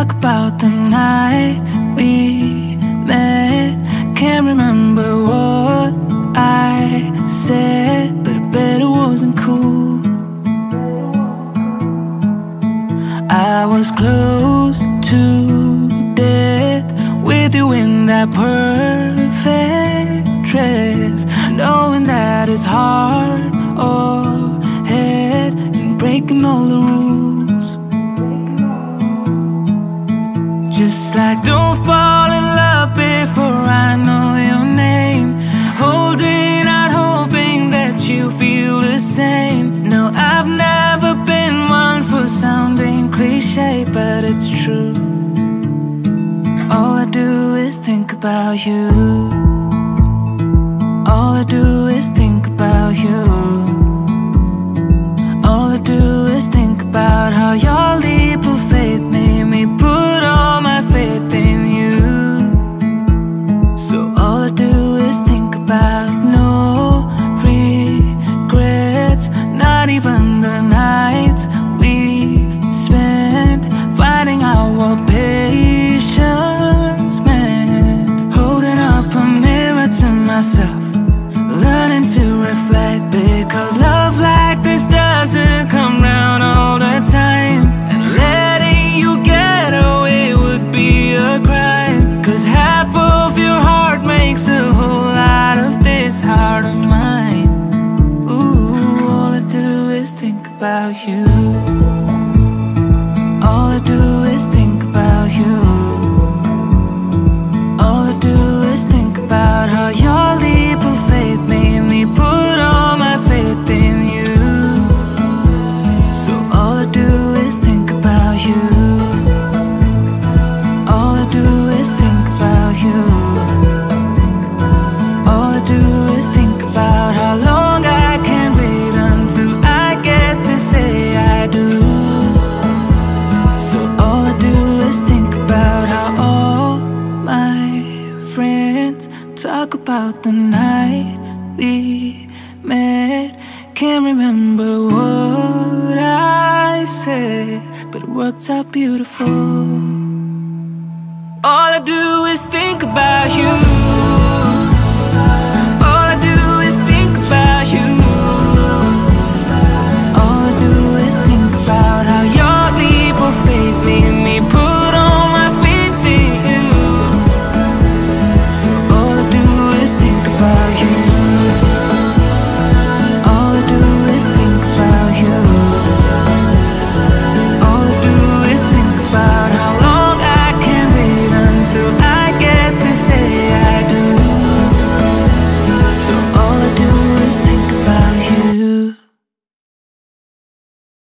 talk about the night we met. Can't remember what I said, but I bet it wasn't cool. I was close to death with you in that perfect dress, knowing that it's hard or head and breaking all the rules. Just like don't fall in love before I know your name, holding out hoping that you feel the same. No, I've never been one for sounding cliché, but it's true. All I do is think about you. All I do is think about you. All I do is think about how your leap of faith made me put all my faith in you. So all I do is think about no regrets, not even the nights we spent finding out what patience meant. Holding up a mirror to myself, learning to reflect, because love like this doesn't come round all the time. And letting you get away would be a crime, 'cause half of your heart makes a whole lot of this heart of mine. Ooh, all I do is think about you. All I do is think about you. All I do is think about how your leap of faith made me put all my faith in you. So all I do is think about you. All I do is think about you. All I do is think about how long I can wait until I get to say I do. So all I do is think about how all my friends talk about the night we met. Can't remember what I said, but it worked out beautiful. All I do is think about you.